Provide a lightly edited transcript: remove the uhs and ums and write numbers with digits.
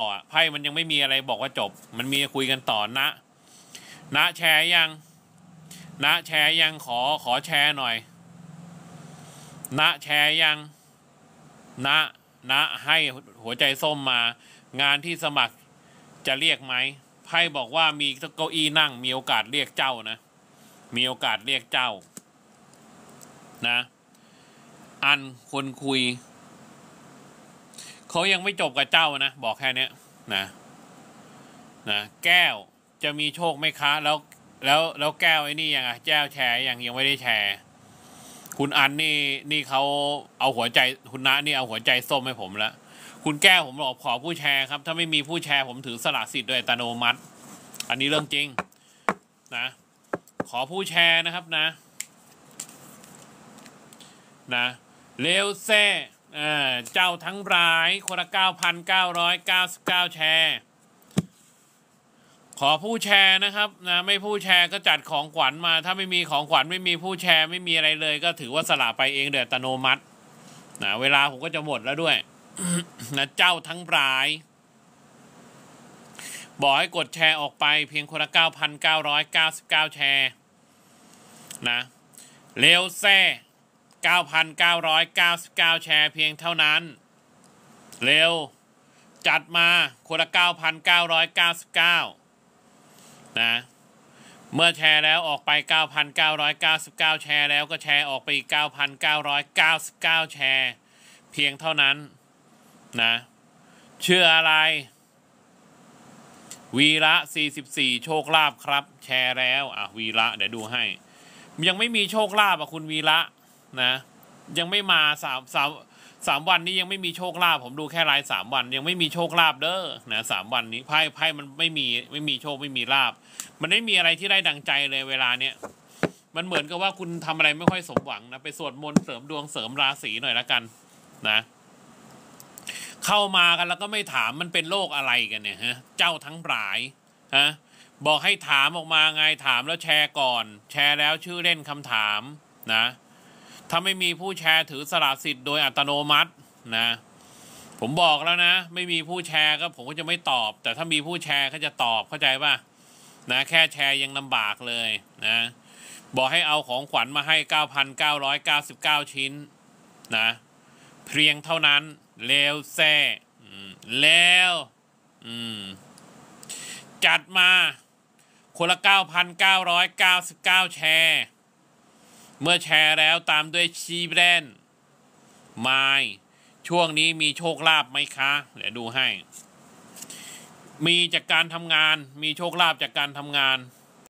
ไพ่มันยังไม่มีอะไรบอกว่าจบมันมีคุยกันต่อนะแชร์ยังนะแชร์ยังขอแชร์หน่อยนะแชร์ยังนะให้หัวใจส้มมางานที่สมัครจะเรียกไหมไพ่บอกว่ามีเก้าอี้นั่งมีโอกาสเรียกเจ้านะมีโอกาสเรียกเจ้านะอันคนคุยเขายังไม่จบกับเจ้านะบอกแค่นี้นะแก้วจะมีโชคไหมคะแล้วแก้วไอ้นี่ยังแก้วแชร์ยังไม่ได้แชร์คุณอันนี่เขาเอาหัวใจคุณน้านี่เอาหัวใจส้มให้ผมแล้วคุณแก้วผมบอกขอผู้แชร์ครับถ้าไม่มีผู้แชร์ผมถือสละสิทธิ์โดยอัตโนมัติอันนี้เรื่องจริงนะขอผู้แชร์นะครับนะเลวเซ่เจ้าทั้งรายคนละ 9,999 แชร์ขอผู้แชร์นะครับนะไม่ผู้แชร์ก็จัดของขวัญมาถ้าไม่มีของขวัญไม่มีผู้แชร์ไม่มีอะไรเลยก็ถือว่าสละไปเองโดยอัตโนมัตินะเวลาผมก็จะหมดแล้วด้วย นะเจ้าทั้งรายบอกให้กดแชร์ออกไปเพียงคนละ 9,999 แชร์นะเลวแซ่9,999 แชร์เพียงเท่านั้นเร็วจัดมาคนละ 9,999 นะเมื่อแชร์แล้วออกไป 9,999 แชร์แล้วก็แชร์ออกไปอีก 9,999 แชร์เพียงเท่านั้นนะเชื่ออะไรวีระ44โชคลาภครับแชร์แล้ววีระเดี๋ยวดูให้ยังไม่มีโชคลาภคุณวีระนะยังไม่มา3 วันนี้ยังไม่มีโชคลาภผมดูแค่ราย3 วันยังไม่มีโชคลาภเด้อนะ3 วันนี้ไพ่มันไม่มีโชคไม่มีลาภมันไม่มีอะไรที่ได้ดังใจเลยเวลาเนี้ยมันเหมือนกับว่าคุณทำอะไรไม่ค่อยสมหวังนะไปสวดมนต์เสริมดวงเสริมราศีหน่อยละกันนะเข้ามากันแล้วก็ไม่ถามมันเป็นโรคอะไรกันเนี่ยฮะเจ้าทั้งหลายฮะบอกให้ถามออกมาไงถามแล้วแชร์ก่อนแชร์แล้วชื่อเล่นคำถามนะถ้าไม่มีผู้แชร์ถือสละสิทธิ์โดยอัตโนมัตินะผมบอกแล้วนะไม่มีผู้แชร์ก็ผมก็จะไม่ตอบแต่ถ้ามีผู้แชร์เขาจะตอบเข้าใจป่ะนะแค่แชร์ยังลำบากเลยนะบอกให้เอาของขวัญมาให้ 9,999 ชิ้นนะเพียงเท่านั้นเลวแซ่แล้วจัดมาคนละ 9,999 แชร์เมื่อแชร์แล้วตามด้วยชีแบรนด์ไมล์ช่วงนี้มีโชคลาภไหมคะเดี๋ยวดูให้มีจากการทำงานมีโชคลาภจากการทำงาน